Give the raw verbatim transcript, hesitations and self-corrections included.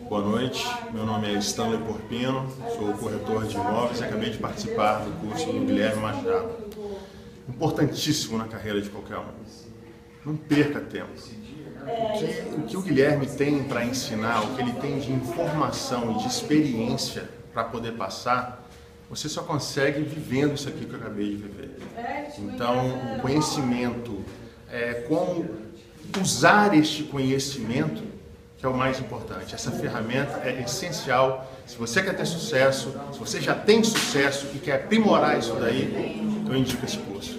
Boa noite, meu nome é Stanley Porpino, sou corretor de imóveis e acabei de participar do curso do Guilherme Machado. Importantíssimo na carreira de qualquer um. Não perca tempo. O que o, que o Guilherme tem para ensinar, o que ele tem de informação e de experiência para poder passar, você só consegue vivendo isso aqui que eu acabei de viver. Então, o conhecimento, é, como usar este conhecimento, que é o mais importante. Essa ferramenta é essencial. Se você quer ter sucesso, se você já tem sucesso e quer aprimorar isso daí, eu indico esse curso.